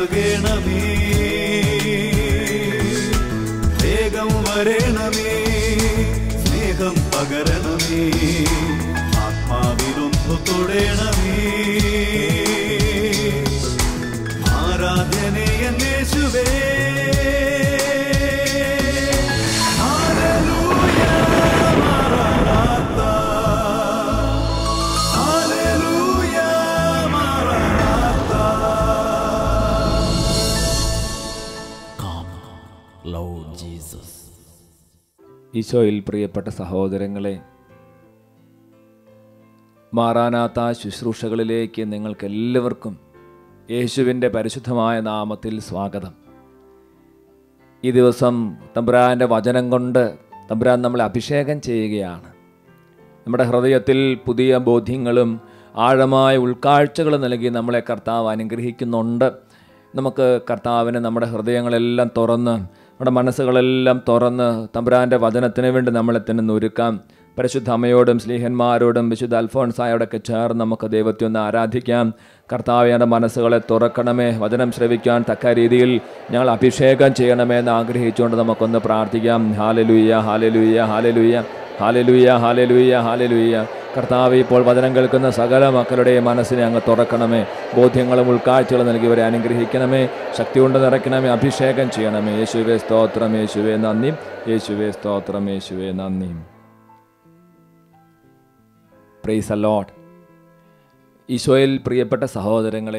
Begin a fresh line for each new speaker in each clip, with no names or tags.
നൽകണമേ, വേഗം വരണമേ, സ്നേഹം പകരണമേ, ആത്മാവിലൊന്നു തൊടണമേ. ആരാധനയെ യേശുവേ, ഹല്ലേലൂയ മറനാത്ത, ഹല്ലേലൂയ മറനാത്ത.
Come, Lord Jesus.
ഈശോയിൽ പ്രിയപ്പെട്ട സഹോദരങ്ങളെ, മാറാനാത്ത ശുശ്രൂഷകളിലേക്ക് നിങ്ങൾക്കെല്ലാവർക്കും യേശുവിൻ്റെ പരിശുദ്ധമായ നാമത്തിൽ സ്വാഗതം. ഈ ദിവസം തമ്പുരാൻ്റെ വചനം കൊണ്ട് തമ്പുരാൻ നമ്മളെ അഭിഷേകം ചെയ്യുകയാണ്. നമ്മുടെ ഹൃദയത്തിൽ പുതിയ ബോധ്യങ്ങളും ആഴമായ ഉൾക്കാഴ്ചകളും നൽകി നമ്മളെ കർത്താവ് അനുഗ്രഹിക്കുന്നുണ്ട്. നമുക്ക് കർത്താവിന് നമ്മുടെ ഹൃദയങ്ങളെല്ലാം തുറന്ന്, നമ്മുടെ മനസ്സുകളെല്ലാം തുറന്ന് തമ്പുരാൻ്റെ വചനത്തിന് വേണ്ടി നമ്മളെ തന്നെ ഒരുക്കാം. പരിശുദ്ധ അമ്മയോടും സ്ലീഹന്മാരോടും വിശുദ്ധ അൽഫോൺസായോടൊക്കെ ചേർന്ന് നമുക്ക് ദൈവത്തെ ഒന്ന് ആരാധിക്കാം. കർത്താവിൻ്റെ മനസ്സുകളെ തുറക്കണമേ, വചനം ശ്രവിക്കാൻ തക്ക രീതിയിൽ ഞങ്ങൾ അഭിഷേകം ചെയ്യണമേ എന്ന് ആഗ്രഹിച്ചുകൊണ്ട് നമുക്കൊന്ന് പ്രാർത്ഥിക്കാം. ഹല്ലേലൂയ, ഹല്ലേലൂയ, ഹല്ലേലൂയ, ഹല്ലേലൂയ, ഹല്ലേലൂയ, ഹല്ലേലൂയ. കർത്താവ് ഇപ്പോൾ വചനം കേൾക്കുന്ന സകല മക്കളുടെയും മനസ്സിനെ അങ്ങ് തുറക്കണമേ, ബോധ്യങ്ങളും ഉൾക്കാഴ്ചകളും നൽകിയവരെ അനുഗ്രഹിക്കണമേ, ശക്തി കൊണ്ട് നിറയ്ക്കണമേ, അഭിഷേകം ചെയ്യണമേ. യേശുവേ സ്തോത്രം, യേശുവേ നന്ദി, യേശുവേ സ്തോത്രം, യേശുവേ നന്ദി. Praise the lord. ഈശോയിൽ പ്രിയപ്പെട്ട സഹോദരങ്ങളെ,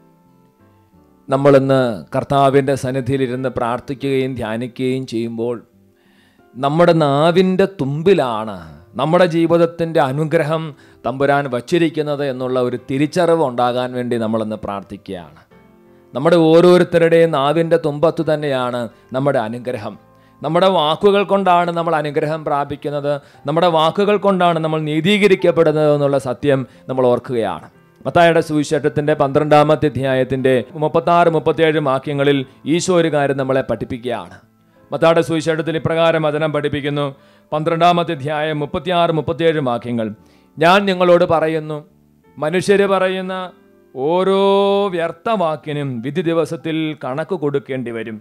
നമ്മളിന്ന് കർത്താവിൻ്റെ സന്നിധിയിലിരുന്ന് പ്രാർത്ഥിക്കുകയും ധ്യാനിക്കുകയും ചെയ്യുമ്പോൾ നമ്മുടെ നാവിൻ്റെ തുമ്പിലാണ് നമ്മുടെ ജീവിതത്തിൻ്റെ അനുഗ്രഹം തമ്പുരാൻ വച്ചിരിക്കുന്നത് എന്നുള്ള ഒരു തിരിച്ചറിവ് ഉണ്ടാകാൻ വേണ്ടി നമ്മളിന്ന് പ്രാർത്ഥിക്കുകയാണ്. നമ്മുടെ ഓരോരുത്തരുടെയും നാവിൻ്റെ തുമ്പത്ത് തന്നെയാണ് നമ്മുടെ അനുഗ്രഹം. നമ്മുടെ വാക്കുകൾ കൊണ്ടാണ് നമ്മൾ അനുഗ്രഹം പ്രാപിക്കുന്നത്, നമ്മുടെ വാക്കുകൾ കൊണ്ടാണ് നമ്മൾ നീതീകരിക്കപ്പെടുന്നത് എന്നുള്ള സത്യം നമ്മൾ ഓർക്കുകയാണ്. മത്തായിയുടെ സുവിശേഷത്തിൻ്റെ 12-ാമത്തെ അധ്യായത്തിൻ്റെ 36-37 വാക്യങ്ങളിൽ ഈശോ ഒരു കാര്യം നമ്മളെ പഠിപ്പിക്കുകയാണ്. മത്തായിയുടെ സുവിശേഷത്തിൽ ഇപ്രകാരം വചനം പഠിപ്പിക്കുന്നു. 12-ാമത്തെ അധ്യായം 36-37 വാക്യങ്ങൾ. ഞാൻ നിങ്ങളോട് പറയുന്നു, മനുഷ്യർ പറയുന്ന ഓരോ വ്യർത്ഥവാക്കിനും വിധി ദിവസത്തിൽ കണക്ക് കൊടുക്കേണ്ടി വരും.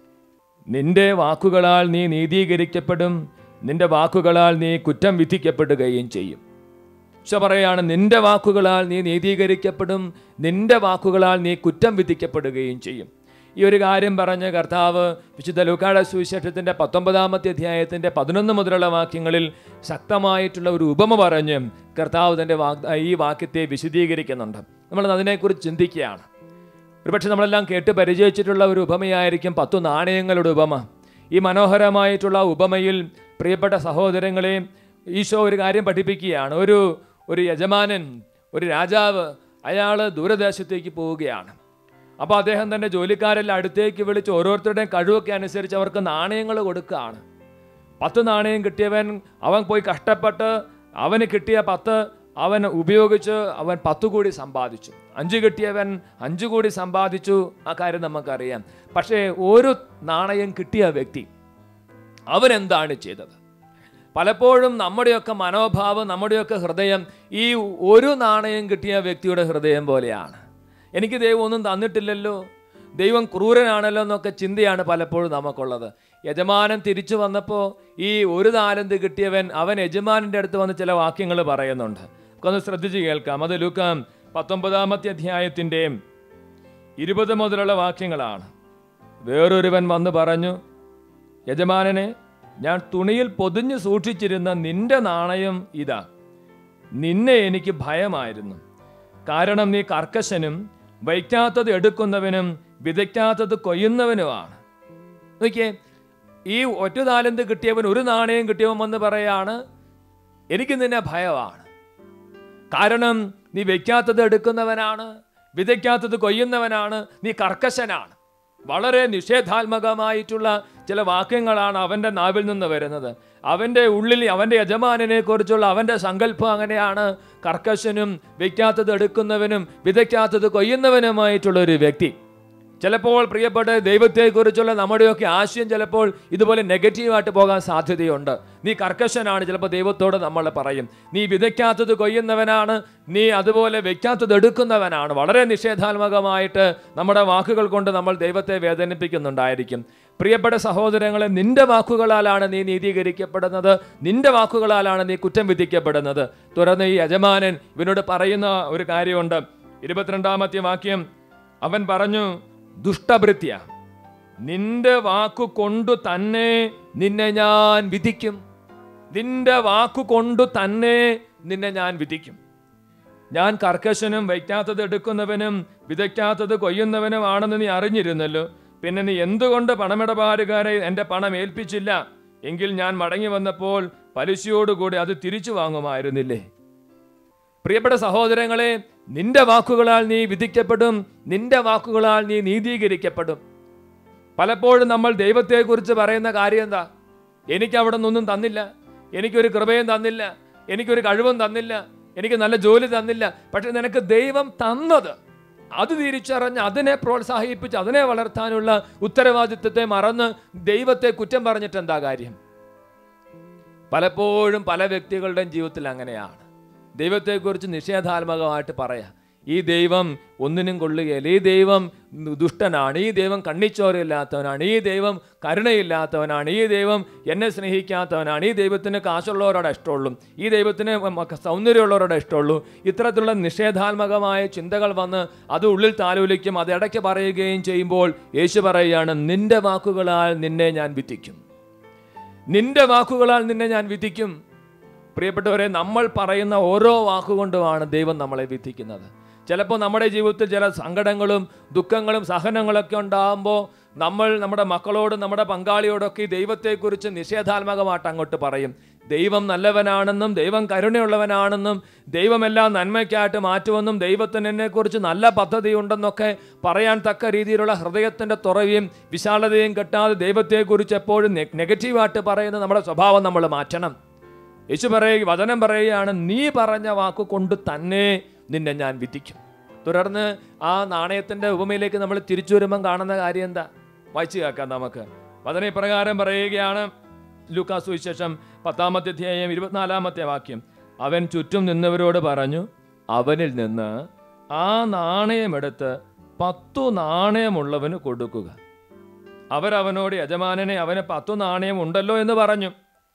നിന്റെ വാക്കുകളാൽ നീ നീതീകരിക്കപ്പെടും, നിന്റെ വാക്കുകളാൽ നീ കുറ്റം വിധിക്കപ്പെടുകയും ചെയ്യും. ഈശോ പറയാണ്, നിന്റെ വാക്കുകളാൽ നീ നീതീകരിക്കപ്പെടും, നിന്റെ വാക്കുകളാൽ നീ കുറ്റം വിധിക്കപ്പെടുകയും ചെയ്യും. ഈ ഒരു കാര്യം പറഞ്ഞ് കർത്താവ് വിശുദ്ധ ലൂക്കായുടെ സുവിശേഷത്തിൻ്റെ 19-ാമത്തെ അധ്യായത്തിൻ്റെ 11 മുതലുള്ള വാക്യങ്ങളിൽ ശക്തമായിട്ടുള്ള ഒരു ഉപമ പറഞ്ഞ് കർത്താവ് തൻ്റെ ഈ വാക്യത്തെ വിശദീകരിക്കുന്നുണ്ട്. നമ്മൾ അതിനെക്കുറിച്ച് ചിന്തിക്കുകയാണ്. ഒരുപക്ഷെ നമ്മളെല്ലാം കേട്ട് പരിചയിച്ചിട്ടുള്ള ഒരു ഉപമയായിരിക്കും 10 നാണയങ്ങളുടെ ഉപമ. ഈ മനോഹരമായിട്ടുള്ള ഉപമയിൽ പ്രിയപ്പെട്ട സഹോദരങ്ങളെ, ഈശോ ഒരു കാര്യം പഠിപ്പിക്കുകയാണ്. ഒരു യജമാനൻ, ഒരു രാജാവ്, അയാൾ ദൂരദേശത്തേക്ക് പോവുകയാണ്. അപ്പോൾ അദ്ദേഹം തൻ്റെ ജോലിക്കാരെല്ലാം അടുത്തേക്ക് വിളിച്ച് ഓരോരുത്തരുടെയും കഴിവൊക്കെ അനുസരിച്ച് അവർക്ക് നാണയങ്ങൾ കൊടുക്കുകയാണ്. 10 നാണയം കിട്ടിയവൻ അവൻ പോയി കഷ്ടപ്പെട്ട് അവന് കിട്ടിയ 10 അവൻ ഉപയോഗിച്ച് അവൻ 10 കൂടി സമ്പാദിച്ചു. 5 കിട്ടിയവൻ 5 കൂടി സമ്പാദിച്ചു. ആ കാര്യം നമുക്കറിയാം. പക്ഷേ ഒരു നാണയം കിട്ടിയ വ്യക്തി അവൻ എന്താണ് ചെയ്തത്? പലപ്പോഴും നമ്മുടെയൊക്കെ മനോഭാവം, നമ്മുടെയൊക്കെ ഹൃദയം ഈ ഒരു നാണയം കിട്ടിയ വ്യക്തിയുടെ ഹൃദയം പോലെയാണ്. എനിക്ക് ദൈവം ഒന്നും തന്നിട്ടില്ലല്ലോ, ദൈവം ക്രൂരനാണല്ലോ എന്നൊക്കെ ചിന്തയാണ് പലപ്പോഴും നമുക്കുള്ളത്. യജമാനൻ തിരിച്ചു വന്നപ്പോൾ ഈ 1 താലന്ത് കിട്ടിയവൻ അവൻ യജമാനൻ്റെ അടുത്ത് വന്ന് ചില വാക്യങ്ങൾ പറയുന്നുണ്ട്. ഒന്ന് ശ്രദ്ധിച്ച് കേൾക്കാം. അത് ലൂക്കാ 19-ാമത്തെ അധ്യായത്തിൻ്റെ 20 മുതലുള്ള വാക്യങ്ങളാണ്. വേറൊരുവൻ വന്ന് പറഞ്ഞു, യജമാനനെ, ഞാൻ തുണിയിൽ പൊതിഞ്ഞു സൂക്ഷിച്ചിരുന്ന നിന്റെ നാണയം ഇതാ. നിന്നെ എനിക്ക് ഭയമായിരുന്നു, കാരണം നീ കർക്കശനും വയ്ക്കാത്തത് എടുക്കുന്നവനും വിതയ്ക്കാത്തത് കൊയ്യുന്നവനുമാണ്. നോക്കിയേ, ഈ 1 താലന്ത് കിട്ടിയവൻ 1 നാണയം കിട്ടിയവൻ വന്ന് പറയാണ്, എനിക്ക് നിന്നെ ഭയമാണ്, കാരണം നീ വയ്ക്കാത്തത് എടുക്കുന്നവനാണ്, വിതയ്ക്കാത്തത് കൊയ്യുന്നവനാണ്, നീ കർക്കശനാണ്. വളരെ നിഷേധാത്മകമായിട്ടുള്ള ചില വാക്യങ്ങളാണ് അവൻ്റെ നാവിൽ നിന്ന് വരുന്നത്. അവൻ്റെ ഉള്ളിൽ അവൻ്റെ യജമാനനെ കുറിച്ചുള്ള അവൻ്റെ സങ്കല്പം അങ്ങനെയാണ്. കർക്കശനും വയ്ക്കാത്തത് എടുക്കുന്നവനും വിതയ്ക്കാത്തത് കൊയ്യുന്നവനുമായിട്ടുള്ള ഒരു വ്യക്തി. ചിലപ്പോൾ പ്രിയപ്പെട്ട ദൈവത്തെക്കുറിച്ചുള്ള നമ്മുടെയൊക്കെ ആശയം ചിലപ്പോൾ ഇതുപോലെ നെഗറ്റീവായിട്ട് പോകാൻ സാധ്യതയുണ്ട്. നീ കർക്കശനാണ്, ചിലപ്പോൾ ദൈവത്തോട് നമ്മൾ പറയും. നീ വിതയ്ക്കാത്തത് കൊയ്യുന്നവനാണ്, നീ അതുപോലെ വെക്കാത്തത് എടുക്കുന്നവനാണ്. വളരെ നിഷേധാത്മകമായിട്ട് നമ്മുടെ വാക്കുകൾ കൊണ്ട് നമ്മൾ ദൈവത്തെ വേദനിപ്പിക്കുന്നുണ്ടായിരിക്കും. പ്രിയപ്പെട്ട സഹോദരങ്ങളെ, നിന്റെ വാക്കുകളാലാണ് നീ നീതീകരിക്കപ്പെടുന്നത്, നിന്റെ വാക്കുകളാലാണ് നീ കുറ്റം വിധിക്കപ്പെടുന്നത്. തുടർന്ന് ഈ യജമാനൻ ഇവനോട് പറയുന്ന ഒരു കാര്യമുണ്ട്. 22-ാമത്തെ വാക്യം, അവൻ പറഞ്ഞു, ദുഷ്ടഭൃത്യ, നിന്റെ വാക്കു കൊണ്ടു തന്നെ നിന്നെ ഞാൻ വിധിക്കും. നിന്റെ വാക്കു കൊണ്ടു തന്നെ നിന്നെ ഞാൻ വിധിക്കും. ഞാൻ കർക്കശനും വയ്ക്കാത്തത് എടുക്കുന്നവനും വിതയ്ക്കാത്തത് കൊയ്യുന്നവനുമാണെന്ന് നീ അറിഞ്ഞിരുന്നല്ലോ. പിന്നെ നീ എന്തുകൊണ്ട് പണമിടപാടുകാരെ എൻ്റെ പണം ഏൽപ്പിച്ചില്ല? എങ്കിൽ ഞാൻ മടങ്ങി വന്നപ്പോൾ പലിശയോടുകൂടി അത് തിരിച്ചു വാങ്ങുമായിരുന്നില്ലേ? പ്രിയപ്പെട്ട സഹോദരങ്ങളെ, നിന്റെ വാക്കുകളാൽ നീ വിധിക്കപ്പെടും, നിന്റെ വാക്കുകളാൽ നീ നീതീകരിക്കപ്പെടും. പലപ്പോഴും നമ്മൾ ദൈവത്തെക്കുറിച്ച് പറയുന്ന കാര്യം എന്താ? എനിക്ക് അവിടെ നിന്നൊന്നും തന്നില്ല, എനിക്കൊരു കൃപയും തന്നില്ല, എനിക്കൊരു കഴിവും തന്നില്ല, എനിക്ക് നല്ല ജോലി തന്നില്ല. പക്ഷെ നിനക്ക് ദൈവം തന്നത് അത് തിരിച്ചറിഞ്ഞ് അതിനെ പ്രോത്സാഹിപ്പിച്ച് അതിനെ വളർത്താനുള്ള ഉത്തരവാദിത്വത്തെ മറന്ന് ദൈവത്തെ കുറ്റം പറഞ്ഞിട്ട് എന്താ കാര്യം? പലപ്പോഴും പല വ്യക്തികളുടെയും ജീവിതത്തിൽ അങ്ങനെയാണ്. ദൈവത്തെക്കുറിച്ച് നിഷേധാത്മകമായിട്ട് പറയാം, ഈ ദൈവം ഒന്നിനും കൊള്ളുകയില്ല, ഈ ദൈവം ദുഷ്ടനാണ്, ഈ ദൈവം കണ്ണിച്ചോരയില്ലാത്തവനാണ്, ഈ ദൈവം കരുണയില്ലാത്തവനാണ്, ഈ ദൈവം എന്നെ സ്നേഹിക്കാത്തവനാണ്, ഈ ദൈവത്തിന് കാശുള്ളവരോടെ ഇഷ്ടമുള്ളൂ, ഈ ദൈവത്തിന് സൗന്ദര്യമുള്ളവരോടെ ഇഷ്ടമുള്ളൂ. ഇത്തരത്തിലുള്ള നിഷേധാത്മകമായ ചിന്തകൾ വന്ന് അത് ഉള്ളിൽ താലോലിക്കും, അത് ഇടയ്ക്ക് പറയുകയും ചെയ്യുമ്പോൾ യേശു പറയുകയാണ്, നിന്റെ വാക്കുകളാൽ നിന്നെ ഞാൻ വിധിക്കും, നിന്റെ വാക്കുകളാൽ നിന്നെ ഞാൻ വിധിക്കും. പ്രിയപ്പെട്ടവരെ, നമ്മൾ പറയുന്ന ഓരോ വാക്കുകൊണ്ടുമാണ് ദൈവം നമ്മളെ വിധിക്കുന്നത്. ചിലപ്പോൾ നമ്മുടെ ജീവിതത്തിൽ ചില സങ്കടങ്ങളും ദുഃഖങ്ങളും സഹനങ്ങളൊക്കെ ഉണ്ടാകുമ്പോൾ നമ്മൾ നമ്മുടെ മക്കളോടും നമ്മുടെ പങ്കാളിയോടൊക്കെ ഈ ദൈവത്തെക്കുറിച്ച് നിഷേധാത്മകമായിട്ട് അങ്ങോട്ട് പറയും. ദൈവം നല്ലവനാണെന്നും ദൈവം കരുണയുള്ളവനാണെന്നും ദൈവമെല്ലാം നന്മയ്ക്കായിട്ട് മാറ്റുമെന്നും ദൈവത്തിന് എന്നെക്കുറിച്ച് നല്ല പദ്ധതി ഉണ്ടെന്നൊക്കെ പറയാൻ തക്ക രീതിയിലുള്ള ഹൃദയത്തിൻ്റെ തുറവിയും വിശാലതയും കെട്ടാതെ ദൈവത്തെക്കുറിച്ച് എപ്പോഴും നെഗറ്റീവായിട്ട് പറയുന്ന നമ്മുടെ സ്വഭാവം നമ്മൾ മാറ്റണം. യേശു വചനം പറയുകയാണ്, നീ പറഞ്ഞ വാക്ക് കൊണ്ട് തന്നെ നിന്നെ ഞാൻ വിധിക്കും. തുടർന്ന് ആ നാണയത്തിൻ്റെ ഉപമയിലേക്ക് നമ്മൾ തിരിച്ചു വരുമ്പം കാണുന്ന കാര്യം എന്താ? വായിച്ചു കേൾക്കാം നമുക്ക്. വചനം ഇപ്രകാരം പറയുകയാണ്, ലൂക്കാ സുവിശേഷം 10-ാമത്തെ അധ്യായം 24-ാമത്തെ വാക്യം. അവൻ ചുറ്റും നിന്നവരോട് പറഞ്ഞു, അവനിൽ നിന്ന് ആ നാണയമെടുത്ത് 10 നാണയമുള്ളവന് കൊടുക്കുക. അവരവനോട്, യജമാനനെ, അവന് 10 നാണയം ഉണ്ടല്ലോ എന്ന് പറഞ്ഞു.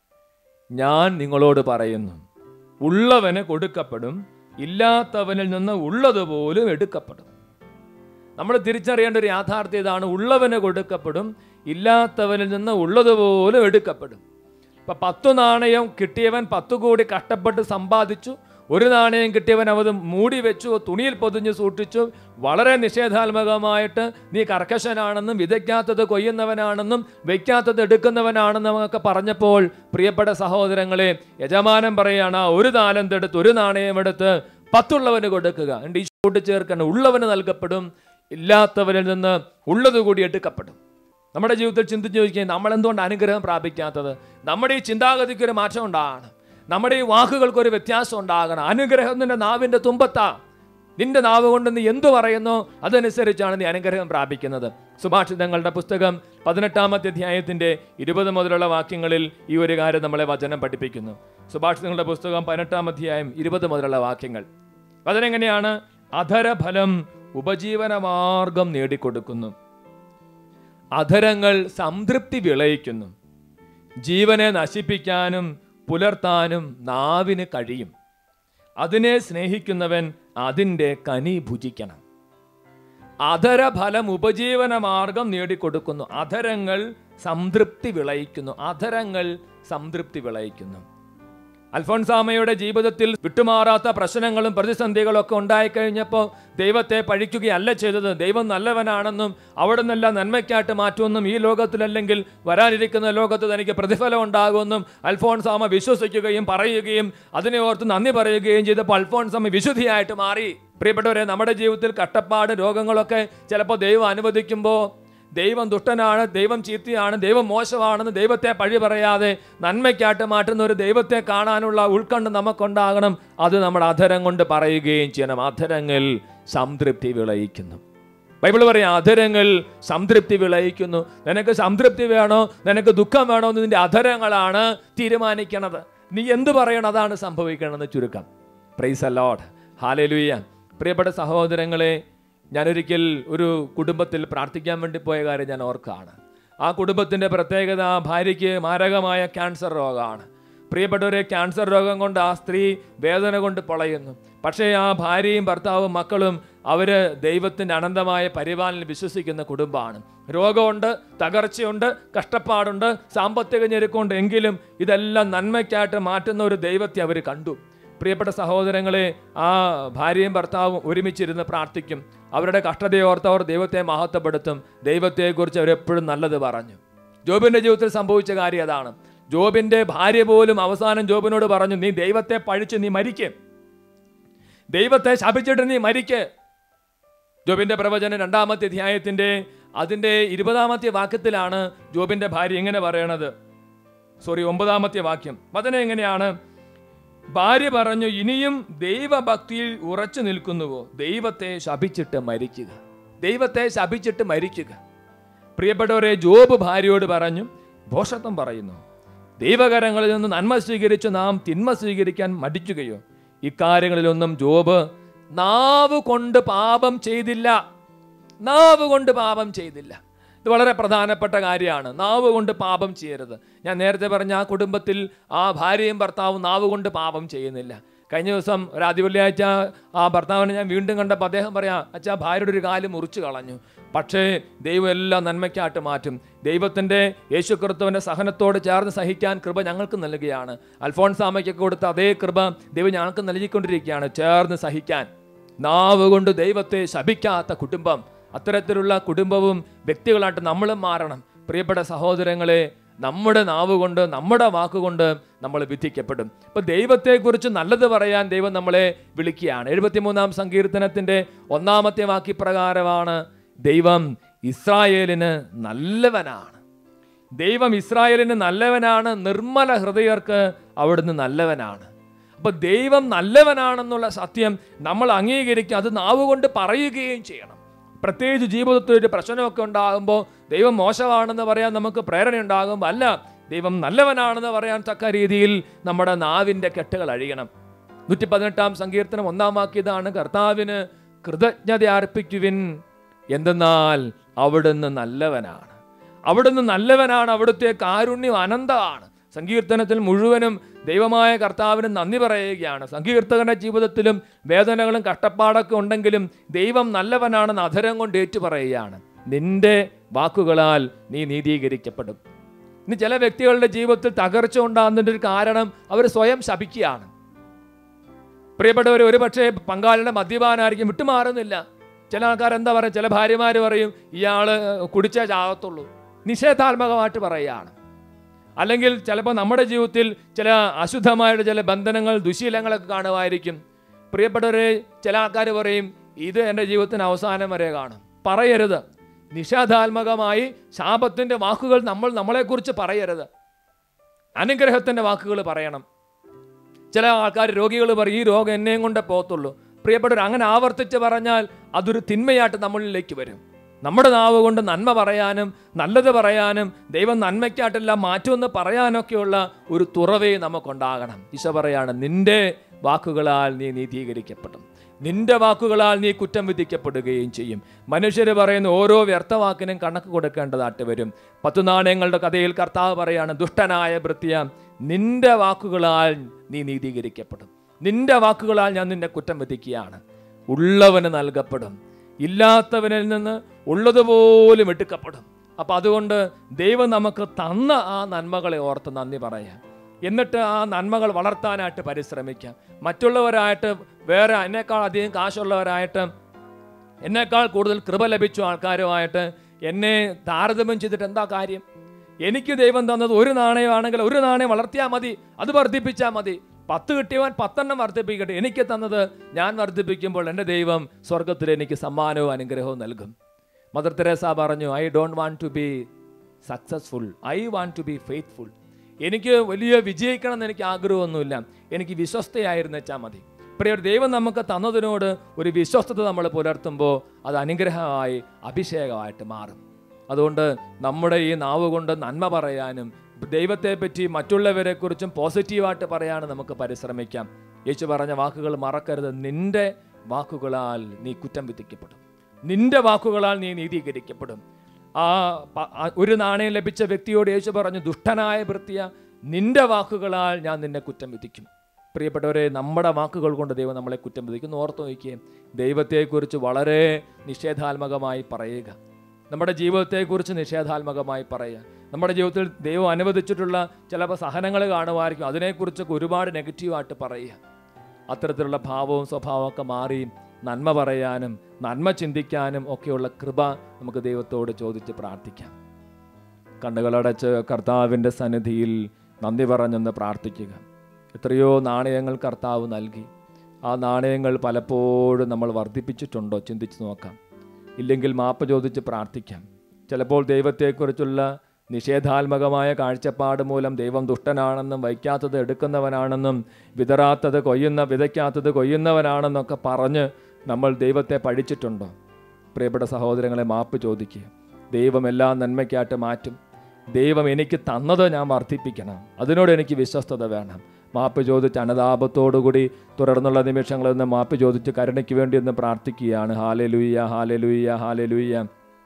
ഞാൻ നിങ്ങളോട് പറയുന്നു, ഉള്ളവന് കൊടുക്കപ്പെടും, ഇല്ലാത്തവനിൽ നിന്ന് ഉള്ളതുപോലും എടുക്കപ്പെടും. നമ്മൾ തിരിച്ചറിയേണ്ട ഒരു യാഥാർത്ഥ്യം ഇതാണ്, ഉള്ളവന് കൊടുക്കപ്പെടും, ഇല്ലാത്തവനിൽ നിന്ന് ഉള്ളതുപോലും എടുക്കപ്പെടും. ഇപ്പം 10 നാണയം കിട്ടിയവൻ 10 കോടി കഷ്ടപ്പെട്ട് സമ്പാദിച്ചു, 1 നാണയം കിട്ടിയവൻ അത് മൂടി വെച്ചു, തുണിയിൽ പൊതിഞ്ഞ് സൂക്ഷിച്ചു. വളരെ നിഷേധാത്മകമായിട്ട് നീ കർക്കശനാണെന്നും വിതയ്ക്കാത്തത് കൊയ്യുന്നവനാണെന്നും വയ്ക്കാത്തത് എടുക്കുന്നവനാണെന്നും ഒക്കെ പറഞ്ഞപ്പോൾ പ്രിയപ്പെട്ട സഹോദരങ്ങളെ, യജമാനൻ പറയുകയാണ്, 1 താലന്ത് എടുത്ത് 1 നാണയം എടുത്ത് 10 ഉള്ളവന് കൊടുക്കുക. എൻ്റെ ഈശോ കൂട്ടിച്ചേർക്കണം, ഉള്ളവന് നൽകപ്പെടും, ഇല്ലാത്തവനിൽ നിന്ന് ഉള്ളത് കൂടി എടുക്കപ്പെടും. നമ്മുടെ ജീവിതത്തിൽ ചിന്തിച്ച് ചോദിക്കുക, നമ്മൾ എന്തുകൊണ്ട് അനുഗ്രഹം പ്രാപിക്കാത്തത്? നമ്മുടെ ഈ ചിന്താഗതിക്കൊരു മാറ്റം ഉണ്ടാകണം, നമ്മുടെ ഈ വാക്കുകൾക്കൊരു വ്യത്യാസം ഉണ്ടാകണം. അനുഗ്രഹം നിന്റെ നാവിൻ്റെ തുമ്പത്താ. നിന്റെ നാവ് കൊണ്ട് നീ എന്തു പറയുന്നോ അതനുസരിച്ചാണ് നീ അനുഗ്രഹം പ്രാപിക്കുന്നത്. സുഭാഷിതങ്ങളുടെ പുസ്തകം 18-ാമത്തെ അധ്യായത്തിൻ്റെ 20 മുതലുള്ള വാക്യങ്ങളിൽ ഈ ഒരു കാര്യം നമ്മളെ വചനം പഠിപ്പിക്കുന്നു. സുഭാഷിതങ്ങളുടെ പുസ്തകം 18-ാം അധ്യായം 20 മുതലുള്ള വാക്യങ്ങൾ. വചനെങ്ങനെയാണ്? അധരഫലം ഉപജീവനമാർഗം നേടിക്കൊടുക്കുന്നു, അധരങ്ങൾ സംതൃപ്തി വിളയിക്കുന്നു, ജീവനെ നശിപ്പിക്കാനും പുലർത്താനും നാവിന് കഴിയും, അതിനെ സ്നേഹിക്കുന്നവൻ അതിൻ്റെ കനി ഭുജിക്കണം. അധരഫലം ഉപജീവനമാർഗം നേടിക്കൊടുക്കുന്നു, അധരങ്ങൾ സംതൃപ്തി വിളയിക്കുന്നു, അധരങ്ങൾ സംതൃപ്തി വിളയിക്കുന്നു. അൽഫോൻസാമയുടെ ജീവിതത്തിൽ വിട്ടുമാറാത്ത പ്രശ്നങ്ങളും പ്രതിസന്ധികളൊക്കെ ഉണ്ടായിക്കഴിഞ്ഞപ്പോൾ ദൈവത്തെ പഴിക്കുകയല്ല ചെയ്തത്. ദൈവം നല്ലവനാണെന്നും അവിടെ നിന്നെല്ലാം നന്മയ്ക്കായിട്ട് മാറ്റുമെന്നും ഈ ലോകത്തിലല്ലെങ്കിൽ വരാനിരിക്കുന്ന ലോകത്ത് തനിക്ക് പ്രതിഫലം ഉണ്ടാകുമെന്നും അൽഫോൻസാമ വിശ്വസിക്കുകയും പറയുകയും അതിനെ ഓർത്ത് നന്ദി പറയുകയും ചെയ്തപ്പോൾ അൽഫോൻസാമ വിശുദ്ധിയായിട്ട് മാറി. പ്രിയപ്പെട്ടവരെ, നമ്മുടെ ജീവിതത്തിൽ കഷ്ടപ്പാട് രോഗങ്ങളൊക്കെ ചിലപ്പോൾ ദൈവം അനുവദിക്കുമ്പോൾ ദൈവം ദുഷ്ടനാണ്, ദൈവം ചീത്തയാണ്, ദൈവം മോശമാണെന്ന് ദൈവത്തെ പഴി പറയാതെ നന്മയ്ക്കായിട്ട് മാറ്റുന്ന ഒരു ദൈവത്തെ കാണാനുള്ള ഉൾക്കണ്ണ് നമുക്കുണ്ടാകണം. അത് നമ്മുടെ അധരം കൊണ്ട് പറയുകയും ചെയ്യണം. അധരങ്ങൾ സംതൃപ്തി വിളയിക്കുന്നു. ബൈബിൾ പറയാം, അധരങ്ങൾ സംതൃപ്തി വിളയിക്കുന്നു. നിനക്ക് സംതൃപ്തി വേണോ, നിനക്ക് ദുഃഖം വേണോ എന്ന് നിന്റെ അധരങ്ങളാണ് തീരുമാനിക്കണത്. നീ എന്ത് പറയണം, അതാണ് സംഭവിക്കണമെന്ന് ചുരുക്കം. പ്രൈസ് ദി ലോർഡ്, ഹല്ലേലൂയ. പ്രിയപ്പെട്ട സഹോദരങ്ങളെ, ഞാനൊരിക്കൽ ഒരു കുടുംബത്തിൽ പ്രാർത്ഥിക്കാൻ വേണ്ടി പോയ കാര്യം ഞാൻ ഓർക്കുകയാണ്. ആ കുടുംബത്തിൻ്റെ പ്രത്യേകത, ആ ഭാര്യയ്ക്ക് മാരകമായ ക്യാൻസർ രോഗമാണ്. പ്രിയപ്പെട്ടവരെ, ക്യാൻസർ രോഗം കൊണ്ട് ആ സ്ത്രീ വേദന കൊണ്ട് പൊളയുന്നു. പക്ഷേ ആ ഭാര്യയും ഭർത്താവും മക്കളും അവർ ദൈവത്തിൻ്റെ അനന്തമായ പരിപാലനം വിശ്വസിക്കുന്ന കുടുംബമാണ്. രോഗമുണ്ട്, തകർച്ചയുണ്ട്, കഷ്ടപ്പാടുണ്ട്, സാമ്പത്തിക ഞെരുക്കമുണ്ട്. എങ്കിലും ഇതെല്ലാം നന്മയ്ക്കായിട്ട് മാറ്റുന്ന ഒരു ദൈവത്തെ അവർ കണ്ടു. പ്രിയപ്പെട്ട സഹോദരങ്ങളെ, ആ ഭാര്യയും ഭർത്താവും ഒരുമിച്ചിരുന്ന് പ്രാർത്ഥിക്കും. അവരുടെ കഷ്ടതയോർത്ത് അവർ ദൈവത്തെ മഹത്വപ്പെടുത്തും. ദൈവത്തെക്കുറിച്ച് അവരെപ്പോഴും നല്ലത് പറഞ്ഞു. ജോബിൻ്റെ ജീവിതത്തിൽ സംഭവിച്ച കാര്യം അതാണ്. ജോബിൻ്റെ ഭാര്യ പോലും അവസാനം ജോബിനോട് പറഞ്ഞു, നീ ദൈവത്തെ പഴിച്ച് നീ മരിക്ക്, ദൈവത്തെ ശപിച്ചിട്ട് നീ മരിക്ക്. ജോബിൻ്റെ പ്രവചനം 2-ാമത്തെ അധ്യായത്തിൻ്റെ അതിൻ്റെ 20-ാമത്തെ വാക്യത്തിലാണ് ജോബിൻ്റെ ഭാര്യ ഇങ്ങനെ പറയണത്. 9-ാമത്തെ വാക്യം വചനം എങ്ങനെയാണ്? ഭാര്യ പറഞ്ഞു, ഇനിയും ദൈവഭക്തിയിൽ ഉറച്ചു നിൽക്കുന്നുവോ? ദൈവത്തെ ശപിച്ചിട്ട് മരിക്കുക, ദൈവത്തെ ശപിച്ചിട്ട് മരിക്കുക. പ്രിയപ്പെട്ടവരെ, ജോബ് ഭാര്യയോട് പറഞ്ഞു, ഭോഷത്വം പറയുന്നു, ദൈവകരങ്ങളിൽ നിന്ന് നന്മ സ്വീകരിച്ച് നാം തിന്മ സ്വീകരിക്കാൻ മടിക്കുകയോ? ഇക്കാര്യങ്ങളിലൊന്നും ജോബ് നാവ് കൊണ്ട് പാപം ചെയ്തില്ല. നാവ് കൊണ്ട് പാപം ചെയ്തില്ല. ഇത് വളരെ പ്രധാനപ്പെട്ട കാര്യമാണ്. നാവ് കൊണ്ട് പാപം ചെയ്യരുത്. ഞാൻ നേരത്തെ പറഞ്ഞ ആ കുടുംബത്തിൽ ആ ഭാര്യയും ഭർത്താവും നാവ് കൊണ്ട് പാപം ചെയ്യുന്നില്ല. കഴിഞ്ഞ ദിവസം ഒരു വെള്ളിയാഴ്ച ആ ഭർത്താവിനെ ഞാൻ വീണ്ടും കണ്ടപ്പോൾ അദ്ദേഹം പറയാം, അച്ഛാ, ഭാര്യയുടെ ഒരു കാല് മുറിച്ചു കളഞ്ഞു, പക്ഷേ ദൈവം എല്ലാം നന്മയ്ക്കായിട്ട് മാറ്റും. ദൈവത്തിൻ്റെ യേശുക്രിസ്തുവിൻ്റെ സഹനത്തോട് ചേർന്ന് സഹിക്കാൻ കൃപ ഞങ്ങൾക്ക് നൽകുകയാണ്. അൽഫോൺസാമയ്ക്കൊക്കെ കൊടുത്ത അതേ കൃപ ദൈവം ഞങ്ങൾക്ക് നൽകിക്കൊണ്ടിരിക്കുകയാണ്, ചേർന്ന് സഹിക്കാൻ. നാവ് കൊണ്ട് ദൈവത്തെ ശപിക്കാത്ത കുടുംബം, അത്തരത്തിലുള്ള കുടുംബവും വ്യക്തികളായിട്ട് നമ്മളും മാറണം. പ്രിയപ്പെട്ട സഹോദരങ്ങളെ, നമ്മുടെ നാവ് കൊണ്ട്, നമ്മുടെ വാക്കുകൊണ്ട് നമ്മൾ വിധിക്കപ്പെടും. ഇപ്പം ദൈവത്തെക്കുറിച്ച് നല്ലത് പറയാൻ ദൈവം നമ്മളെ വിളിക്കുകയാണ്. 73-ാം സങ്കീർത്തനത്തിൻ്റെ 1-ാമത്തെ വാക്യപ്രകാരമാണ്, ദൈവം ഇസ്രായേലിന് നല്ലവനാണ്. ദൈവം ഇസ്രായേലിന് നല്ലവനാണ്, നിർമ്മല ഹൃദയർക്ക് അവിടുന്ന് നല്ലവനാണ്. അപ്പോൾ ദൈവം നല്ലവനാണെന്നുള്ള സത്യം നമ്മൾ അംഗീകരിക്കുക, അത് നാവുകൊണ്ട് പറയുകയും ചെയ്യണം. പ്രത്യേകിച്ച് ജീവിതത്തിൽ ഒരു പ്രശ്നമൊക്കെ ഉണ്ടാകുമ്പോൾ ദൈവം മോശമാണെന്ന് പറയാൻ നമുക്ക് പ്രേരണയുണ്ടാകുമ്പോൾ, അല്ല, ദൈവം നല്ലവനാണെന്ന് പറയാൻ തക്ക രീതിയിൽ നമ്മുടെ നാവിൻ്റെ കെട്ടുകൾ അഴിയണം. 118-ാം സങ്കീർത്തനം 1-ാം വാക്യതാണ്, കർത്താവിന് കൃതജ്ഞത അർപ്പിക്കുവിൻ, എന്തെന്നാൽ അവിടുന്ന് നല്ലവനാണ്. അവിടുന്ന് നല്ലവനാണ്, അവിടുത്തെ കാരുണ്യം അനന്തമാണ്. സങ്കീർത്തനത്തിൽ മുഴുവനും ദൈവമായ കർത്താവിന് നന്ദി പറയുകയാണ്. സങ്കീർത്തകന്റെ ജീവിതത്തിലും വേദനകളും കഷ്ടപ്പാടൊക്കെ ഉണ്ടെങ്കിലും ദൈവം നല്ലവനാണെന്ന് അധരം കൊണ്ട് ഏറ്റുപറയുകയാണ്. നിന്റെ വാക്കുകളാൽ നീ നീതീകരിക്കപ്പെടും. ഇനി ചില വ്യക്തികളുടെ ജീവിതത്തിൽ തകർച്ച ഉണ്ടാകുന്നതിൻ്റെ ഒരു കാരണം അവർ സ്വയം ശപിക്കുകയാണ്. പ്രിയപ്പെട്ടവർ, ഒരു പക്ഷേ പങ്കാളിയുടെ മദ്യപാനായിരിക്കും, വിട്ടുമാറുന്നില്ല. ചില ആൾക്കാർ എന്താ പറയുക, ചില ഭാര്യമാർ പറയും, ഇയാൾ കുടിച്ചേ ചാകത്തുള്ളൂ, നിഷേധാത്മകമായിട്ട് പറയുകയാണ്. അല്ലെങ്കിൽ ചിലപ്പോൾ നമ്മുടെ ജീവിതത്തിൽ ചില അശുദ്ധമായിട്ട് ചില ബന്ധനങ്ങൾ, ദുശീലങ്ങളൊക്കെ കാണുമായിരിക്കും. പ്രിയപ്പെട്ടവരെ, ചില ആൾക്കാർ പറയും, ഇത് എൻ്റെ ജീവിതത്തിന് അവസാനം വരെ കാണും. പറയരുത്. നിഷേധാത്മകമായി ശാപത്തിൻ്റെ വാക്കുകൾ നമ്മളെക്കുറിച്ച് പറയരുത്. അനുഗ്രഹത്തിൻ്റെ വാക്കുകൾ പറയണം. ചില ആൾക്കാർ, രോഗികൾ പറയും, ഈ രോഗം എന്നെയും കൊണ്ടേ പോകത്തുള്ളൂ. പ്രിയപ്പെട്ടവർ, അങ്ങനെ ആവർത്തിച്ച് പറഞ്ഞാൽ അതൊരു തിന്മയായിട്ട് നമ്മളിലേക്ക് വരും. നമ്മുടെ നാവ് കൊണ്ട് നന്മ പറയാനും നല്ലത് പറയാനും ദൈവം നന്മയ്ക്കായിട്ടെല്ലാം മാറ്റുമെന്ന് പറയാനൊക്കെയുള്ള ഒരു തുറവേ നമുക്കുണ്ടാകണം. ഈശോ പറയാണ്, നിന്റെ വാക്കുകളാൽ നീ നീതീകരിക്കപ്പെടും, നിന്റെ വാക്കുകളാൽ നീ കുറ്റം വിധിക്കപ്പെടുകയും ചെയ്യും. മനുഷ്യർ പറയുന്ന ഓരോ വ്യർത്ഥവാക്കിനും കണക്ക് കൊടുക്കേണ്ടതായിട്ട് വരും. 10 നാണയങ്ങളുടെ കഥയിൽ കർത്താവ് പറയാണ്, ദുഷ്ടനായ ഭൃത്യ, നിന്റെ വാക്കുകളാൽ നീ നീതീകരിക്കപ്പെടും. നിന്റെ വാക്കുകളാൽ ഞാൻ നിന്നെ കുറ്റം വിധിക്കുകയാണ്. ഉള്ളവന് നൽകപ്പെടും, ഇല്ലാത്തവനിൽ നിന്ന് ഉള്ളതുപോലും എടുക്കപ്പെടും. അപ്പം അതുകൊണ്ട് ദൈവം നമുക്ക് തന്ന ആ നന്മകളെ ഓർത്ത് നന്ദി പറയാം. എന്നിട്ട് ആ നന്മകൾ വളർത്താനായിട്ട് പരിശ്രമിക്കാം. മറ്റുള്ളവരായിട്ട്, വേറെ എന്നേക്കാൾ അധികം കാശുള്ളവരായിട്ട്, എന്നേക്കാൾ കൂടുതൽ കൃപ ലഭിച്ച ആൾക്കാരുമായിട്ട് എന്നെ താരതമ്യം ചെയ്തിട്ട് എന്താ കാര്യം? എനിക്ക് ദൈവം തന്നത് ഒരു നാണയമാണെങ്കിൽ ഒരു നാണയം വളർത്തിയാൽ മതി, അത് വർദ്ധിപ്പിച്ചാൽ മതി. 10 കിട്ടിയവൻ 10 വർദ്ധിപ്പിക്കട്ടെ. എനിക്ക് തന്നത് ഞാൻ വർദ്ധിപ്പിക്കുമ്പോൾ എൻ്റെ ദൈവം സ്വർഗത്തിൽ എനിക്ക് സമ്മാനവും അനുഗ്രഹവും നൽകും. മദർ തെരേസ പറഞ്ഞു, I don't want to be successful, I want to be faithful. എനിക്ക് വലിയ വിജയിക്കണം എന്ന് എനിക്ക് ആഗ്രഹമൊന്നുമില്ല, എനിക്ക് വിശ്വസ്തയായിരുന്നു വെച്ചാൽ മതി. പ്രിയ ദൈവം നമുക്ക് തന്നതിനോട് ഒരു വിശ്വസ്തത നമ്മൾ പുലർത്തുമ്പോൾ അത് അനുഗ്രഹമായി അഭിഷേകമായിട്ട് മാറും. അതുകൊണ്ട് നമ്മുടെ ഈ നാവ് കൊണ്ട് നന്മ പറയാനും ദൈവത്തെ പറ്റി മറ്റുള്ളവരെക്കുറിച്ചും പോസിറ്റീവായിട്ട് പറയാനും നമുക്ക് പരിശ്രമിക്കാം. യേശു പറഞ്ഞ വാക്കുകൾ മറക്കരുത്. നിന്റെ വാക്കുകളാൽ നീ കുറ്റം വിധിക്കപ്പെടും, നിന്റെ വാക്കുകളാൽ നീ നീതീകരിക്കപ്പെടും. ഒരു നാണയം ലഭിച്ച വ്യക്തിയോട് യേശു പറഞ്ഞു, ദുഷ്ടനായ ഭൃത്യ, നിന്റെ വാക്കുകളാൽ ഞാൻ നിന്നെ കുറ്റം വിധിക്കും. പ്രിയപ്പെട്ടവരെ, നമ്മുടെ വാക്കുകൾ കൊണ്ട് ദൈവം നമ്മളെ കുറ്റം വിധിക്കുന്നു. ഓർത്തു നോക്കിയേ, ദൈവത്തെക്കുറിച്ച് വളരെ നിഷേധാത്മകമായി പറയുക, നമ്മുടെ ജീവിതത്തെക്കുറിച്ച് നിഷേധാത്മകമായി പറയുക, നമ്മുടെ ജീവിതത്തിൽ ദൈവം അനുവദിച്ചിട്ടുള്ള ചിലപ്പോൾ സഹനങ്ങൾ കാണുമായിരിക്കും, അതിനെക്കുറിച്ചൊക്കെ ഒരുപാട് നെഗറ്റീവായിട്ട് പറയുക. അത്തരത്തിലുള്ള ഭാവവും സ്വഭാവവും ഒക്കെ മാറി നന്മ പറയാനും നന്മ ചിന്തിക്കാനും ഒക്കെയുള്ള കൃപ നമുക്ക് ദൈവത്തോട് ചോദിച്ച് പ്രാർത്ഥിക്കാം. കണ്ണുകളടച്ച് കർത്താവിൻ്റെ സന്നിധിയിൽ നന്ദി പറഞ്ഞെന്ന് പ്രാർത്ഥിക്കുക. എത്രയോ നാണയങ്ങൾ കർത്താവ് നൽകി. ആ നാണയങ്ങൾ പലപ്പോഴും നമ്മൾ വർദ്ധിപ്പിച്ചിട്ടുണ്ടോ? ചിന്തിച്ച് നോക്കാം. ഇല്ലെങ്കിൽ മാപ്പ് ചോദിച്ച് പ്രാർത്ഥിക്കാം. ചിലപ്പോൾ ദൈവത്തെക്കുറിച്ചുള്ള നിഷേധാത്മകമായ കാഴ്ചപ്പാട് മൂലം ദൈവം ദുഷ്ടനാണെന്നും വയ്ക്കാത്തത് എടുക്കുന്നവനാണെന്നും വിതയ്ക്കാത്തത് കൊയ്യുന്നവനാണെന്നൊക്കെ പറഞ്ഞ് നമ്മൾ ദൈവത്തെ പഴിച്ചിട്ടുണ്ടോ? പ്രിയപ്പെട്ട സഹോദരങ്ങളെ, മാപ്പ് ചോദിക്കുക. ദൈവം എല്ലാ നന്മയ്ക്കായിട്ട് മാറ്റും. ദൈവം എനിക്ക് തന്നത് ഞാൻ വർദ്ധിപ്പിക്കണം, അതിനോട് എനിക്ക് വിശ്വസ്തത വേണം. മാപ്പ് ചോദിച്ച് അനുതാപത്തോടുകൂടി തുടർന്നുള്ള നിമിഷങ്ങളിൽ നിന്ന് മാപ്പ് ചോദിച്ച് കരുണയ്ക്ക് വേണ്ടി ഒന്ന് പ്രാർത്ഥിക്കുകയാണ്. ഹാലേലൂയ, ഹാലേലൂയ, ഹാലേലൂയ.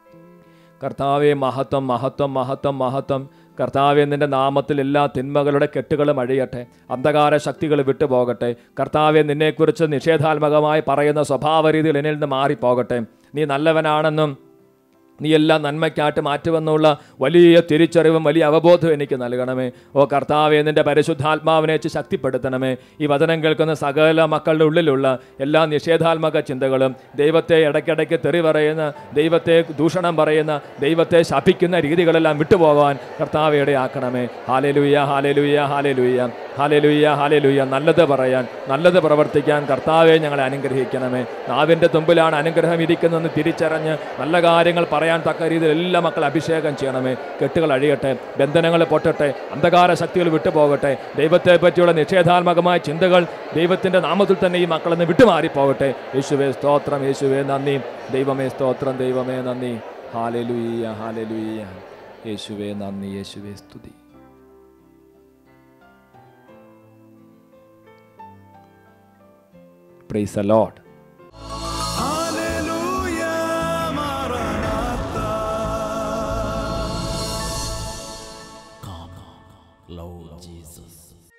കർത്താവേ, മഹത്വം, മഹത്വം, മഹത്വം, മഹത്വം. കർത്താവേ, നിൻ്റെ നാമത്തിൽ എല്ലാ തിന്മകളുടെ കെട്ടുകളും അഴിയട്ടെ, അന്ധകാര ശക്തികൾ വിട്ടുപോകട്ടെ. കർത്താവേ, നിന്നെക്കുറിച്ച് നിഷേധാത്മകമായി പറയുന്ന സ്വഭാവ രീതികൾ എന്നിൽ നിന്ന് മാറിപ്പോകട്ടെ. നീ നല്ലവനാണെന്നും നീ എല്ലാം നന്മയ്ക്കായിട്ട് മാറ്റുമെന്നുള്ള വലിയ തിരിച്ചറിവും വലിയ അവബോധവും എനിക്ക് നൽകണമേ. ഓ കർത്താവേ, നിൻ്റെ പരിശുദ്ധാത്മാവിനെ വെച്ച് ശക്തിപ്പെടുത്തണമേ. ഈ വചനം കേൾക്കുന്ന സകല മക്കളുടെ ഉള്ളിലുള്ള എല്ലാ നിഷേധാത്മക ചിന്തകളും, ദൈവത്തെ ഇടയ്ക്കിടയ്ക്ക് തെറി പറയുന്ന, ദൈവത്തെ ദൂഷണം പറയുന്ന, ദൈവത്തെ ശപിക്കുന്ന രീതികളെല്ലാം വിട്ടുപോകാൻ കർത്താവേ ഇടയാക്കണമേ. ഹാലേലൂയ, ഹാലേലൂയ, ഹാലേലൂയ, ഹാലേലൂയ, ഹാലേലൂയ. നല്ലത് പറയാൻ, നല്ലത് പ്രവർത്തിക്കാൻ കർത്താവേ ഞങ്ങളെ അനുഗ്രഹിക്കണമേ. നാവിൻ്റെ തുമ്പിലാണ് അനുഗ്രഹം ഇരിക്കുന്നതെന്ന് തിരിച്ചറിഞ്ഞ് നല്ല കാര്യങ്ങൾ പറയാൻ തക്ക രീതിയിൽ എല്ലാ മക്കളെ അഭിഷേകം ചെയ്യണമേ. കെട്ടുകൾ അഴിയട്ടെ, ബന്ധനങ്ങൾ പൊട്ടട്ടെ, അന്ധകാര ശക്തികൾ വിട്ടുപോകട്ടെ. ദൈവത്തെ പറ്റിയുള്ള നിഷേധാത്മകമായ ചിന്തകൾ ദൈവത്തിൻ്റെ നാമത്തിൽ തന്നെ ഈ മക്കളിൽ നിന്ന് വിട്ടുമാറിപ്പോകട്ടെ. യേശുവേ സ്തോത്രം, യേശുവേ നന്ദി, ദൈവമേ സ്തോത്രം, ദൈവമേ നന്ദി. ഹാലേലൂയ, ഹാലേലൂയ. യേശുവേ നന്ദി, യേശുവേ സ്തുതി. Praise the Lord.
Hallelujah, Maranatha.
Come, Lord Jesus.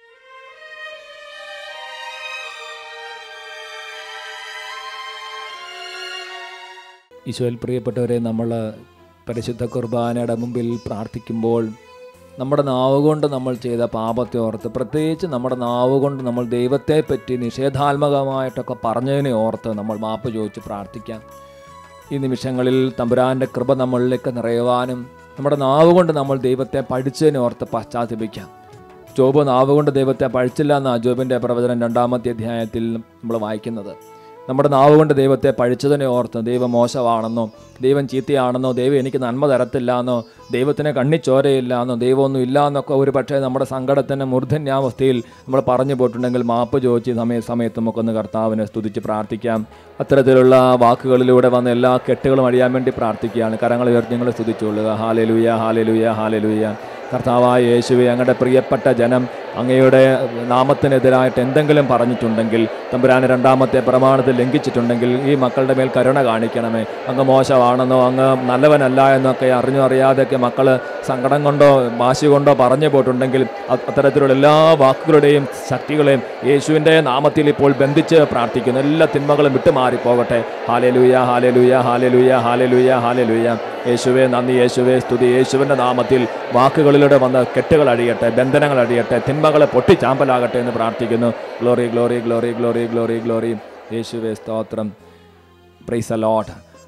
ഈശോയിൽ പ്രിയപ്പെട്ടവരെ, നമ്മൾ പരിശുദ്ധ കുർബാനയുടെ മുമ്പിൽ പ്രാർത്ഥിക്കുമ്പോൾ നമ്മുടെ നാവ് കൊണ്ട് നമ്മൾ ചെയ്ത പാപത്തെ ഓർത്ത്, പ്രത്യേകിച്ച് നമ്മുടെ നാവ് കൊണ്ട് നമ്മൾ ദൈവത്തെ പറ്റി നിഷേധാത്മകമായിട്ടൊക്കെ പറഞ്ഞതിനെ ഓർത്ത് നമ്മൾ മാപ്പ് ചോദിച്ച് പ്രാർത്ഥിക്കാം. ഈ നിമിഷങ്ങളിൽ തമ്പുരാൻ്റെ കൃപ നമ്മളിലേക്ക് നിറയുവാനും നമ്മുടെ നാവ് കൊണ്ട് നമ്മൾ ദൈവത്തെ പഴിച്ചതിനെ ഓർത്ത് പശ്ചാത്തപിക്കാം. ജോബ് നാവ് കൊണ്ട് ദൈവത്തെ പഴിച്ചില്ല എന്നാണ് ജോബിൻ്റെ പ്രവചനം 2-ാമത്തെ അധ്യായത്തിൽ നമ്മൾ വായിക്കുന്നത്. നമ്മുടെ നാവ് കൊണ്ട് ദൈവത്തെ പഴിച്ചതിനെ ഓർത്ത് ദൈവം മോശമാണെന്നോ, ദൈവം ചീത്തയാണെന്നോ, ദൈവം എനിക്ക് നന്മ തരത്തില്ല എന്നോ, ദൈവത്തിന് കണ്ണിച്ചോരയില്ല എന്നോ, ദൈവമൊന്നും ഇല്ല എന്നൊക്കെ ഒരു പക്ഷേ നമ്മുടെ സങ്കടത്തിൻ്റെ മൂർധന്യാവസ്ഥയിൽ നമ്മൾ പറഞ്ഞു പോയിട്ടുണ്ടെങ്കിൽ മാപ്പ് ചോദിച്ച് സമയത്ത് നമുക്കൊന്ന് കർത്താവിനെ സ്തുതിച്ച് പ്രാർത്ഥിക്കാം. അത്തരത്തിലുള്ള വാക്കുകളിലൂടെ വന്ന എല്ലാ കെട്ടുകളും അഴിയാൻ വേണ്ടി പ്രാർത്ഥിക്കുകയാണ്. കരങ്ങൾ ഉയർത്തി നിങ്ങൾ സ്തുതിച്ചുകൊള്ളുക. ഹാലേലൂയ, ഹാലേലൂയ, ഹാലേലൂയ. കർത്താവായ യേശുവേ, അങ്ങയുടെ പ്രിയപ്പെട്ട ജനം അങ്ങയുടെ നാമത്തിനെതിരായിട്ട് എന്തെങ്കിലും പറഞ്ഞിട്ടുണ്ടെങ്കിൽ, തമ്പുരാന് 2-ാമത്തെ പ്രമാണത്തിൽ ലംഘിച്ചിട്ടുണ്ടെങ്കിൽ ഈ മക്കളുടെ മേൽ കരുണ കാണിക്കണമേ. അങ്ങ് മോശമാണെന്നോ അങ്ങ് നല്ലവനല്ല എന്നൊക്കെ അറിയാതെയൊക്കെ മക്കൾ സങ്കടം കൊണ്ടോ വാശി കൊണ്ടോ പറഞ്ഞു പോയിട്ടുണ്ടെങ്കിൽ അത്തരത്തിലുള്ള എല്ലാ വാക്കുകളുടെയും ശക്തികളെയും യേശുവിൻ്റെ നാമത്തിൽ ഇപ്പോൾ ബന്ധിച്ച് പ്രാർത്ഥിക്കുന്നു. എല്ലാ തിന്മകളും വിട്ടുമാറിപ്പോകട്ടെ. ഹാലേലൂയ, ഹാലേലൂയ, ഹാലേലൂയ, ഹാലേലൂയ, ഹാലേലൂയ. യേശുവേ നന്ദി, യേശുവേ സ്തുതി. യേശുവിൻ്റെ നാമത്തിൽ വാക്കുകളിലൂടെ വന്ന് കെട്ടുകൾ അഴിയട്ടെ, ബന്ധനങ്ങൾ അഴിയട്ടെ, തിന്മകളെ പൊട്ടിച്ചാമ്പലാകട്ടെ എന്ന് പ്രാർത്ഥിക്കുന്നു. Glory, glory, glory, glory, glory, glory. യേശുവേ സ്തോത്രം. Praise the Lord.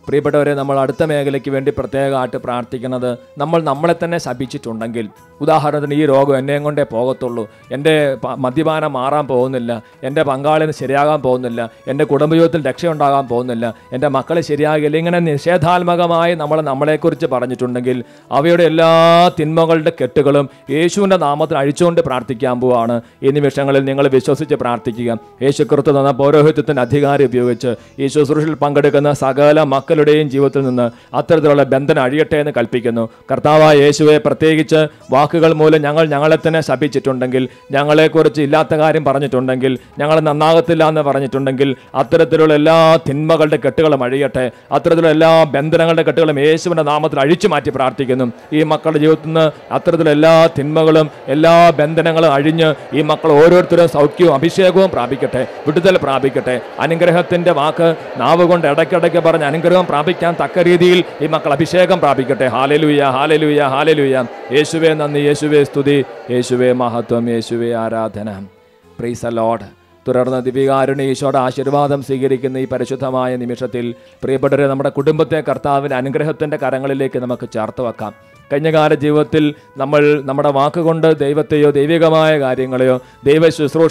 പ്രിയപ്പെട്ടവരെ, നമ്മൾ അടുത്ത മേഖലയ്ക്ക് വേണ്ടി പ്രത്യേകമായിട്ട് പ്രാർത്ഥിക്കുന്നത്, നമ്മൾ നമ്മളെ തന്നെ ശപിച്ചിട്ടുണ്ടെങ്കിൽ, ഉദാഹരണത്തിന് ഈ രോഗം എന്നെയും കൊണ്ടേ പോകത്തുള്ളൂ, എൻ്റെ മദ്യപാനം മാറാൻ പോകുന്നില്ല, എൻ്റെ പങ്കാളിന് ശരിയാകാൻ പോകുന്നില്ല, എൻ്റെ കുടുംബജീവിതത്തിൽ രക്ഷയുണ്ടാകാൻ പോകുന്നില്ല, എൻ്റെ മക്കൾ ശരിയാകില്ല, ഇങ്ങനെ നിഷേധാത്മകമായി നമ്മളെക്കുറിച്ച് പറഞ്ഞിട്ടുണ്ടെങ്കിൽ അവയുടെ എല്ലാ തിന്മകളുടെ കെട്ടുകളും യേശുവിൻ്റെ നാമത്തിൽ അഴിച്ചുകൊണ്ട് പ്രാർത്ഥിക്കാൻ പോവാണ്. ഈ നിമിഷങ്ങളിൽ നിങ്ങൾ വിശ്വസിച്ച് പ്രാർത്ഥിക്കുക. യേശു ക്രിസ്തു തന്ന പൗരോഹിത്യത്തിൻ്റെ അധികാരം ഉപയോഗിച്ച് ഈ ശുശ്രൂഷയിൽ പങ്കെടുക്കുന്ന സകല മക്കളുടെയും ജീവിതത്തിൽ നിന്ന് അത്തരത്തിലുള്ള ബന്ധനം അഴിയട്ടെ എന്ന് കൽപ്പിക്കുന്നു. കർത്താവായ യേശുവെ, പ്രത്യേകിച്ച് വാക്കുകൾ മൂലം ഞങ്ങളെ തന്നെ ശപിച്ചിട്ടുണ്ടെങ്കിൽ, ഞങ്ങളെക്കുറിച്ച് ഇല്ലാത്ത കാര്യം പറഞ്ഞിട്ടുണ്ടെങ്കിൽ, ഞങ്ങൾ നന്നാകത്തില്ല എന്ന് പറഞ്ഞിട്ടുണ്ടെങ്കിൽ, അത്തരത്തിലുള്ള എല്ലാ തിന്മകളുടെ കെട്ടുകളും അഴിയട്ടെ. അത്തരത്തിലുള്ള എല്ലാ ബന്ധനങ്ങളുടെ കെട്ടുകളും യേശുവിൻ്റെ നാമത്തിൽ അഴിച്ചു മാറ്റി പ്രാർത്ഥിക്കുന്നു. ഈ മക്കളുടെ ജീവിതത്തിൽ നിന്ന് അത്തരത്തിലുള്ള എല്ലാ തിന്മകളും എല്ലാ ബന്ധനങ്ങളും അഴിഞ്ഞ് ഈ മക്കൾ ഓരോരുത്തരും സൗഖ്യവും അഭിഷേകവും പ്രാപിക്കട്ടെ, വിടുതൽ പ്രാപിക്കട്ടെ. അനുഗ്രഹത്തിൻ്റെ വാക്ക് നാവ് കൊണ്ട് ഇടയ്ക്കിടയ്ക്ക് പറഞ്ഞ് അനുഗ്രഹം പ്രാപിക്കാൻ തക്ക രീതിയിൽ ഈ മക്കൾ അഭിഷേകം പ്രാപിക്കട്ടെ. ഹല്ലേലൂയ, ഹല്ലേലൂയ, ഹല്ലേലൂയ. യേശുവേ നന്ദി, യേശുവേ സ്തുതി, യേശുവേ മഹത്വം, യേശുവേ ആരാധന. Praise the Lord. തുടർന്ന് ദിവികാരുണ്യ ഈശോയുടെ ആശീർവാദം സ്വീകരിക്കുന്ന ഈ പരിശുദ്ധമായ നിമിഷത്തിൽ പ്രിയപ്പെട്ടവരെ, നമ്മുടെ കുടുംബത്തെ കർത്താവിൻ്റെ അനുഗ്രഹത്തിൻ്റെ കരങ്ങളിലേക്ക് നമുക്ക് ചേർത്ത് വെക്കാം. കഴിഞ്ഞകാല ജീവിതത്തിൽ നമ്മൾ നമ്മുടെ വാക്കുകൊണ്ട് ദൈവത്തെയോ ദൈവികമായ കാര്യങ്ങളെയോ ദൈവ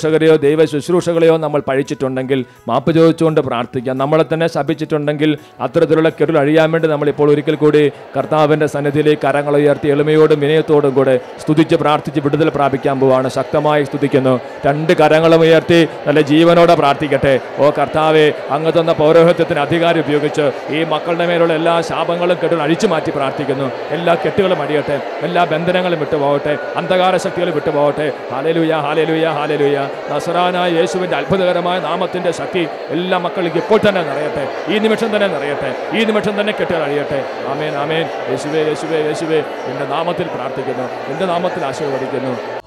ശുശ്രൂഷകളെയോ നമ്മൾ പഴിച്ചിട്ടുണ്ടെങ്കിൽ മാപ്പ് ചോദിച്ചുകൊണ്ട് പ്രാർത്ഥിക്കാം. നമ്മളെ തന്നെ ശപിച്ചിട്ടുണ്ടെങ്കിൽ അത്തരത്തിലുള്ള കെടുൽ അഴിയാൻ വേണ്ടി നമ്മളിപ്പോൾ ഒരിക്കൽ കൂടി കർത്താവിൻ്റെ സന്നിധിയിലേക്ക് കരങ്ങൾ ഉയർത്തി എളിമയോടും വിനയത്തോടും കൂടെ സ്തുതിച്ച് പ്രാർത്ഥിച്ച് വിടുതൽ പ്രാപിക്കാൻ പോവാണ്. ശക്തമായി സ്തുതിക്കുന്നു. രണ്ട് കരങ്ങളും ഉയർത്തി നല്ല ജീവനോടെ പ്രാർത്ഥിക്കട്ടെ. ഓ കർത്താവെ, അങ്ങ് തന്ന പൗരോഹിത്യത്തിന് അധികാരം ഉപയോഗിച്ച് ഈ മക്കളുടെ മേലുള്ള എല്ലാ ശാപങ്ങളും കെടുൽ അഴിച്ചു മാറ്റി പ്രാർത്ഥിക്കുന്നു. എല്ലാ കെട്ടുകളും അടിയട്ടെ, എല്ലാ ബന്ധനങ്ങളും വിട്ടുപോകട്ടെ, അന്ധകാര ശക്തികൾ വിട്ടുപോകട്ടെ. ഹല്ലേലൂയ, ഹല്ലേലൂയ, ഹല്ലേലൂയ. നസറാനായ യേശുവിൻ്റെ അത്ഭുതകരമായ നാമത്തിൻ്റെ ശക്തി എല്ലാ മക്കൾക്ക് ഇപ്പോൾ തന്നെ നിറയട്ടെ, ഈ നിമിഷം തന്നെ നിറയട്ടെ, ഈ നിമിഷം തന്നെ കെട്ടുകൾ അഴിയട്ടെ. ആമേൻ, ആമേൻ. യേശുവേ, യേശുവേ, യേശുവേ, എൻ്റെ നാമത്തിൽ പ്രാർത്ഥിക്കുന്നു, എൻ്റെ നാമത്തിൽ ആശീർവദിക്കുന്നു.